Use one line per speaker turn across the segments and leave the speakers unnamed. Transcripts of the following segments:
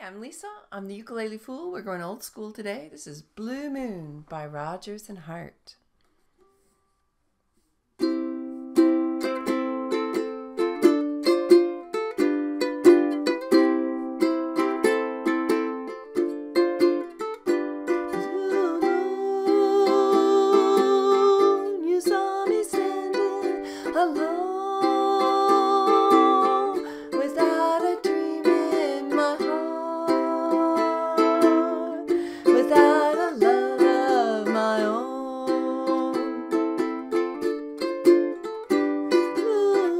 I'm Lisa. I'm the Ukulele Fool. We're going old school today. This is Blue Moon by Rodgers and Hart. You saw me standing alone without a dream in my heart, without a love of my own. Blue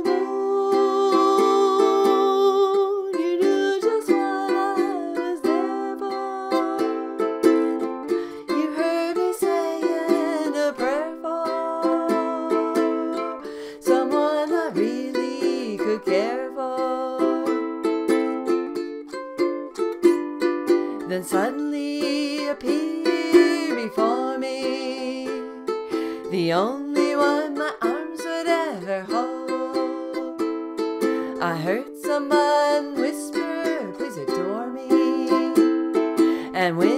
moon, you knew just what I was there for. You heard me saying a prayer for someone I really could care for. Then suddenly appeared before me the only one my arms would ever hold. I heard someone whisper, please adore me. And when